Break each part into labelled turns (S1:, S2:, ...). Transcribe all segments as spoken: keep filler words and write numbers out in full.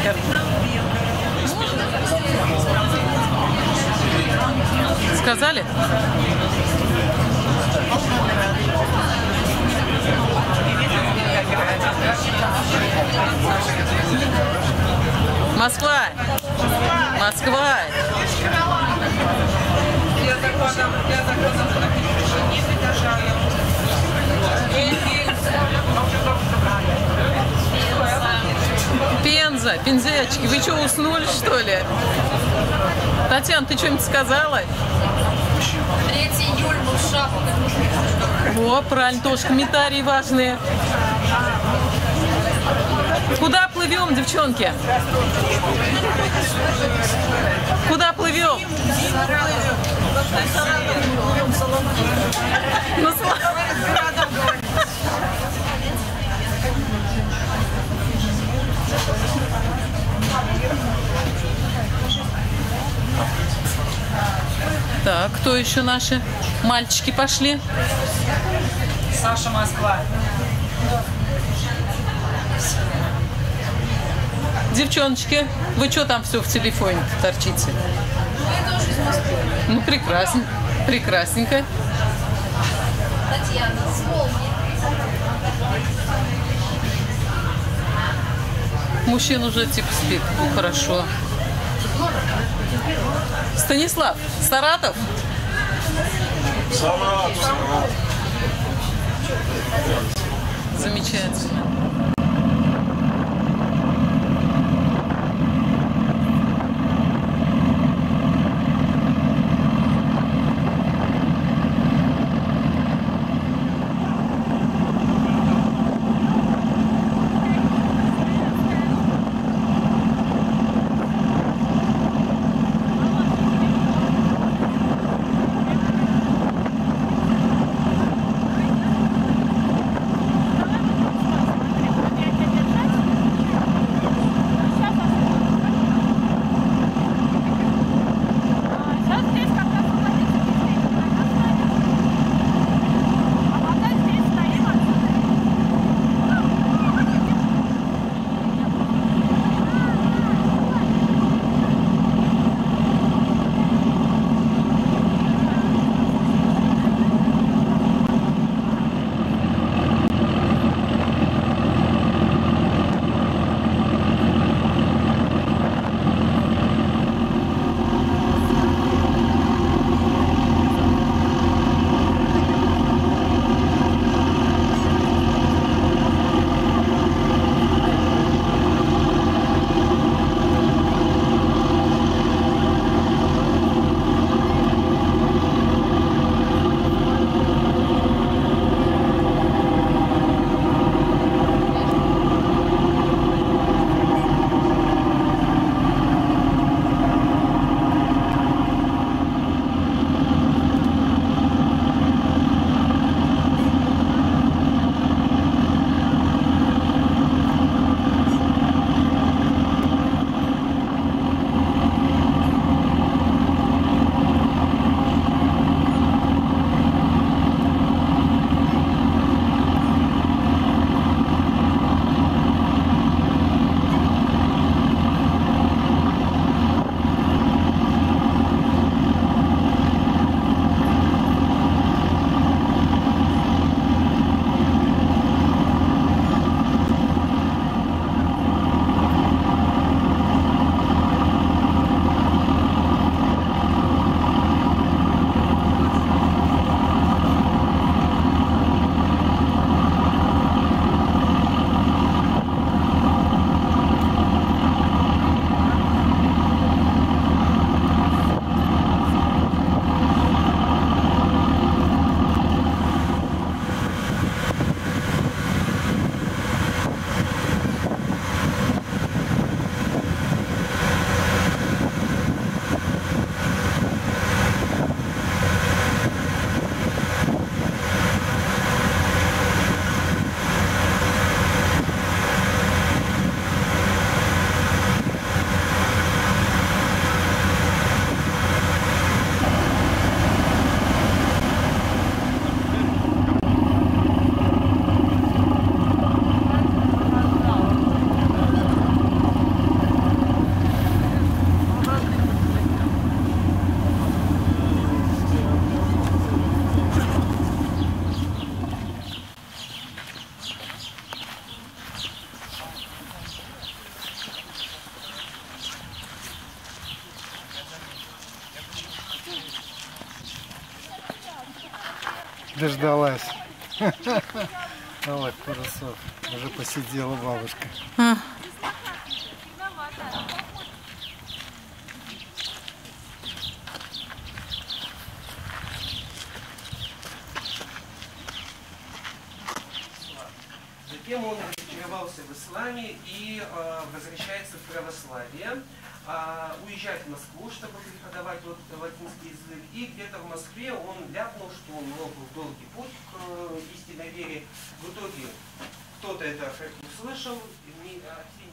S1: Оскар. Сказали? Москва! Москва! Пенза, пензячки, вы что, уснули, что ли? Татьяна, ты что-нибудь сказала?
S2: третьего июля был шапка.
S1: О, правильно, тоже комментарии важные. Куда плывем, девчонки? Куда плывем? Ну, так, кто еще наши мальчики пошли?
S3: Саша, Москва.
S1: Девчоночки, вы что там все в телефоне торчите?
S2: Мы тоже из Москвы.
S1: Ну, прекрасно, прекрасненько.
S2: Татьяна, с Волги.
S1: Мужчина уже типа спит. Ну, хорошо. Станислав, Саратов?
S4: Саратов.
S1: Замечательно.
S4: Дождалась. Вот, парусов. Уже посидела бабушка.
S1: А.
S5: Затем он ретировался в исламе и э, возвращается в православие, э, уезжает в Москву, чтобы преподавать вот, латинский язык, и где-то в Москве он ляпнул, что у него был долгий путь к э, истинной вере. В итоге кто-то это услышал, и не оценил.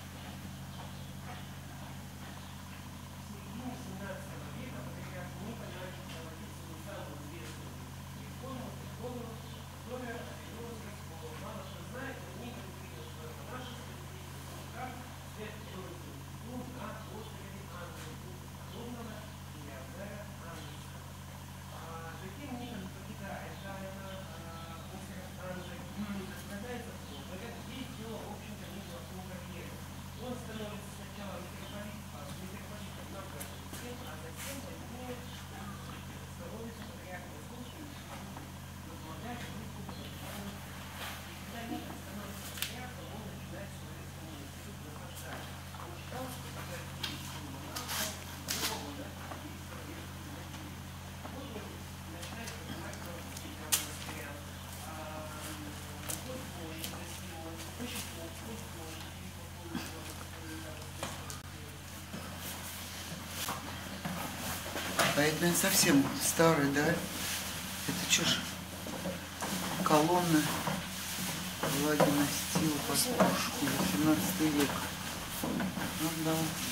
S6: А это, наверное, совсем старый, да? Это что ж? Колонны. Лагина стил по спушку. восемнадцатый век. Ну да.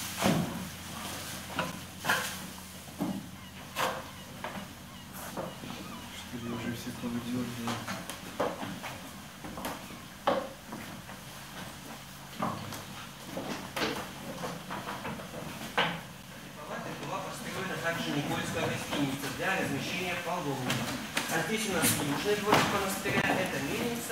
S4: Что ли уже все повыдергивали.
S5: Также Никольская гостиница для размещения паломников. А здесь у нас южный дворик монастыря, это мельница.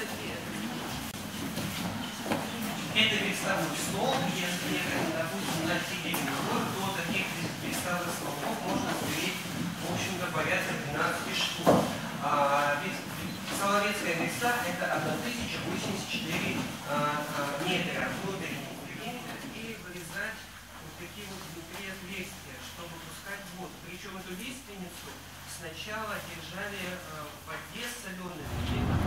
S5: Это переставный стол, если, допустим, на середину год, то таких переставных столов можно сберечь, в общем-то, порядка двенадцати штук. А, ведь Соловецкая леса это тысяча восемьдесят четыре а, а, метра внутренний периметр и вырезать вот такие вот внутри отверстия, чтобы пускать воду. Причем эту лиственницу сначала держали э, в воде соленой,